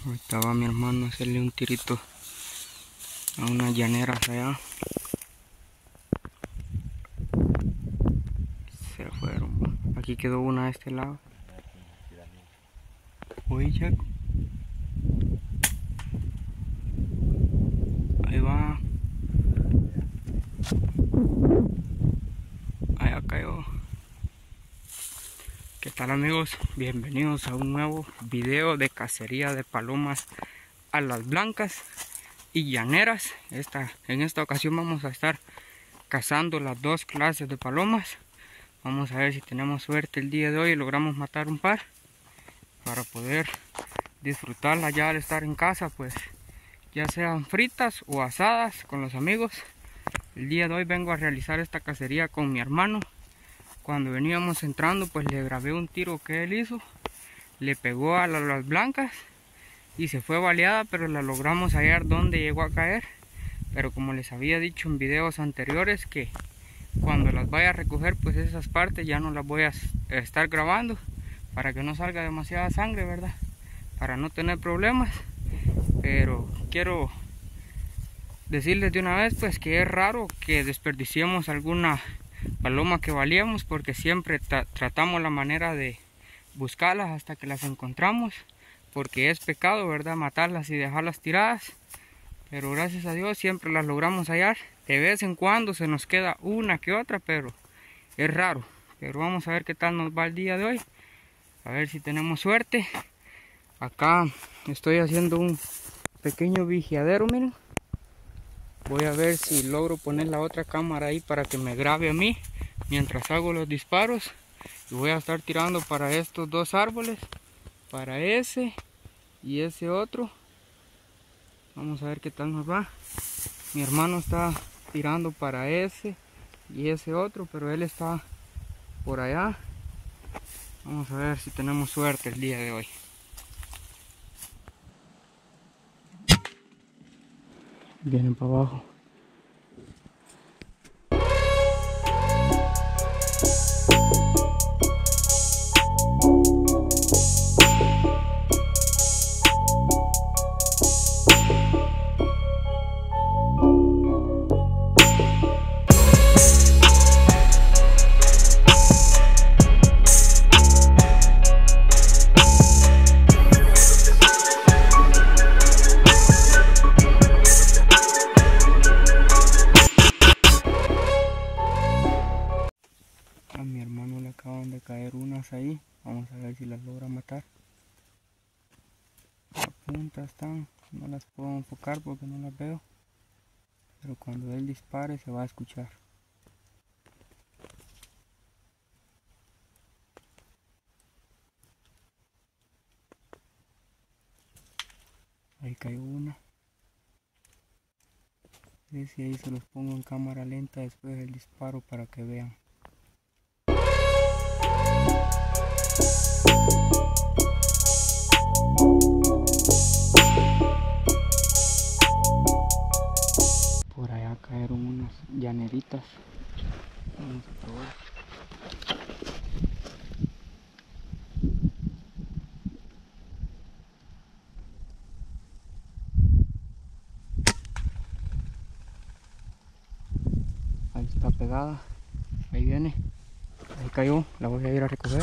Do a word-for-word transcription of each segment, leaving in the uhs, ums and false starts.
Ahorita va mi hermano a hacerle un tirito a unas llaneras allá. Se fueron. Aquí quedó una de este lado. Oye, Chaco. Ahí va. Allá cayó. ¿Qué tal, amigos? Bienvenidos a un nuevo video de cacería de palomas a las blancas y llaneras. Esta, en esta ocasión vamos a estar cazando las dos clases de palomas. Vamos a ver si tenemos suerte el día de hoy y logramos matar un par para poder disfrutarla ya al estar en casa, pues ya sean fritas o asadas con los amigos. El día de hoy vengo a realizar esta cacería con mi hermano. Cuando veníamos entrando, pues le grabé un tiro que él hizo, le pegó a las blancas y se fue baleada, pero la logramos hallar donde llegó a caer. Pero como les había dicho en videos anteriores, que cuando las vaya a recoger, pues esas partes ya no las voy a estar grabando para que no salga demasiada sangre, ¿verdad? Para no tener problemas. Pero quiero decirles de una vez, pues, que es raro que desperdiciemos alguna paloma que valíamos, porque siempre tra tratamos la manera de buscarlas hasta que las encontramos, porque es pecado, ¿verdad?, matarlas y dejarlas tiradas. Pero gracias a Dios siempre las logramos hallar. De vez en cuando se nos queda una que otra, pero es raro. Pero vamos a ver qué tal nos va el día de hoy, a ver si tenemos suerte. Acá estoy haciendo un pequeño vigiadero, miren. Voy a ver si logro poner la otra cámara ahí para que me grabe a mí mientras hago los disparos. Y voy a estar tirando para estos dos árboles, para ese y ese otro. Vamos a ver qué tal nos va. Mi hermano está tirando para ese y ese otro, pero él está por allá. Vamos a ver si tenemos suerte el día de hoy. Vienen para abajo. A mi hermano le acaban de caer unas ahí. Vamos a ver si las logra matar. A punta están. No las puedo enfocar porque no las veo. Pero cuando él dispare se va a escuchar. Ahí cayó una. Y si ahí se los pongo en cámara lenta después del disparo para que vean. Por allá cayeron unas llaneritas. Vamos a probar. Ahí está pegada. Ahí viene. Ahí cayó. La voy a ir a recoger.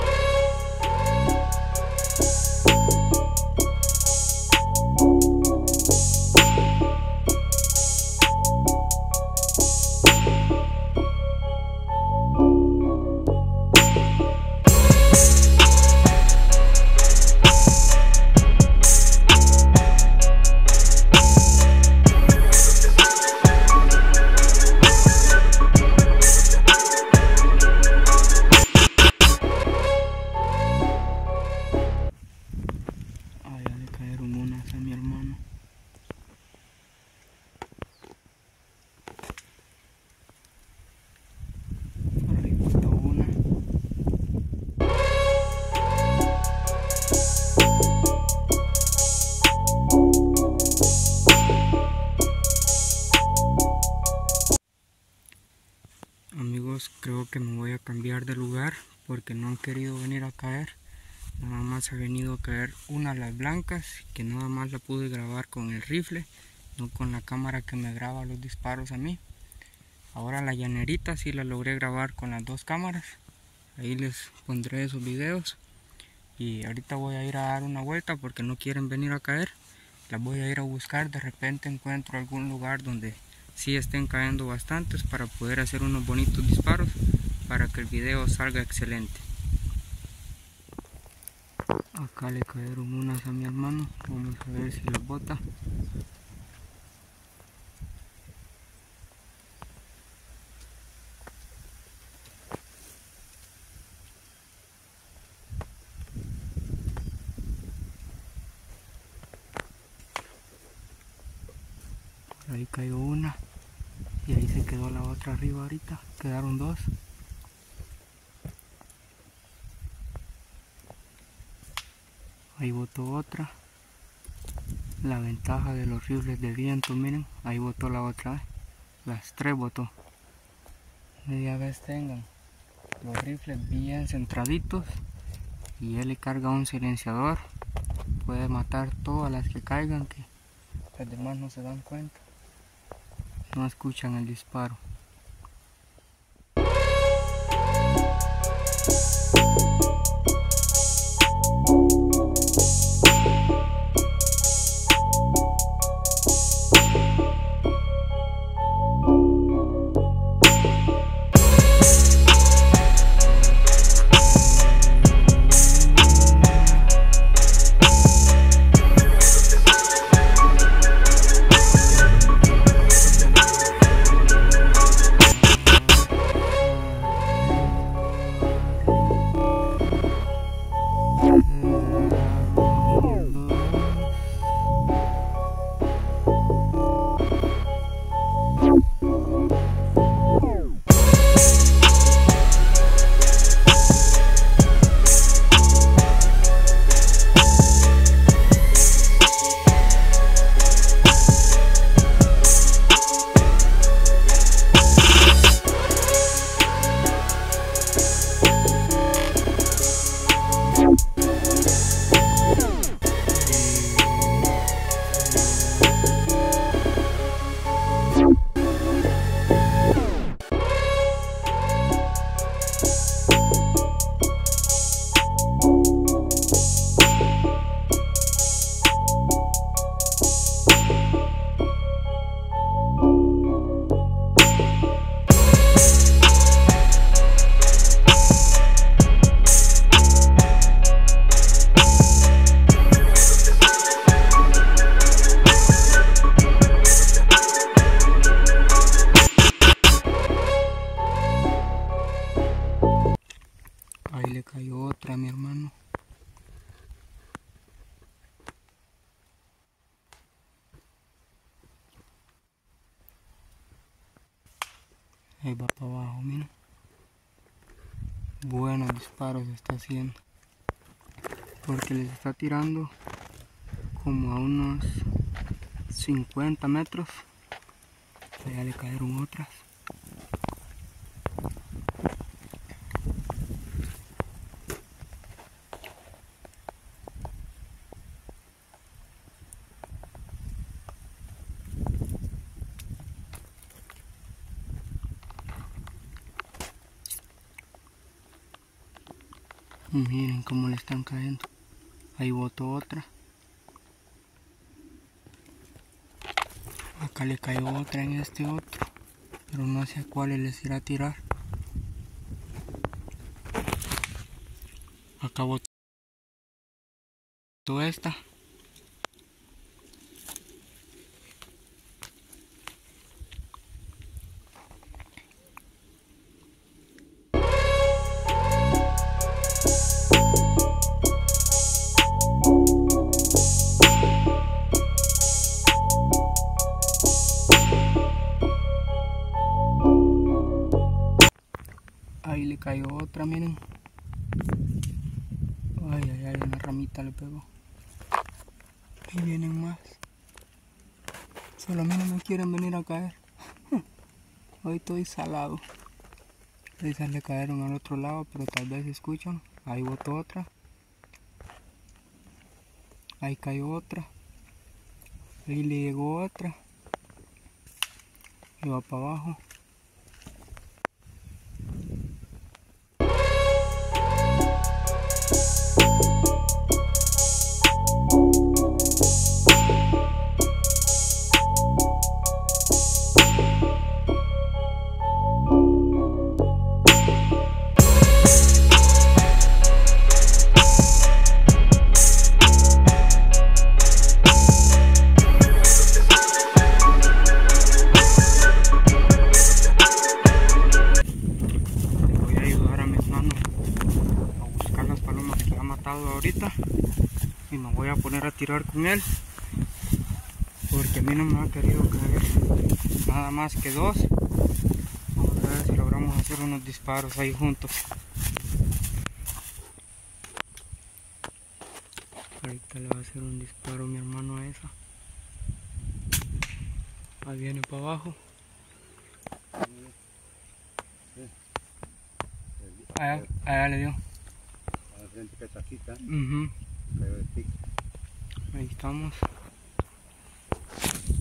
A mi hermano. Por ahí faltó una. Amigos, creo que me voy a cambiar de lugar porque no han querido venir a caer. Nada más ha venido a caer una de las blancas, que nada más la pude grabar con el rifle, no con la cámara que me graba los disparos a mí. Ahora la llanerita sí la logré grabar con las dos cámaras. Ahí les pondré esos videos. Y ahorita voy a ir a dar una vuelta porque no quieren venir a caer. Las voy a ir a buscar, de repente encuentro algún lugar donde sí estén cayendo bastantes para poder hacer unos bonitos disparos para que el video salga excelente. Acá le cayeron unas a mi hermano, vamos a ver si las bota. Ahí cayó una y ahí se quedó la otra arriba ahorita, quedaron dos. Ahí botó otra. La ventaja de los rifles de viento, miren, ahí botó la otra, las tres botó. Media vez tengan los rifles bien centraditos y él le carga un silenciador, puede matar todas las que caigan, que las demás no se dan cuenta, no escuchan el disparo. Ahí le cayó otra a mi hermano. Ahí va para abajo, miren. Buenos disparos está haciendo. Porque les está tirando como a unos cincuenta metros. Allá le cayeron otras. Miren cómo le están cayendo. Ahí botó otra. Acá le cayó otra en este otro, pero no sé a cuáles les irá a tirar. Acá botó esta. Ahí le cayó otra, miren. Ay, ay, ay, una ramita le pegó. Ahí vienen más. Solo a mí no me quieren venir a caer. Hoy estoy salado. Esas le cayeron al otro lado, pero tal vez escuchan. Ahí botó otra. Ahí cayó otra. Ahí le llegó otra. Y va para abajo. Ahorita y me voy a poner a tirar con él porque a mí no me ha querido caer nada más que dos. Vamos a ver si logramos hacer unos disparos ahí juntos. Ahorita le va a hacer un disparo mi hermano a esa. Ahí viene para abajo. Allá, allá le dio. Uh-huh. Ahí estamos.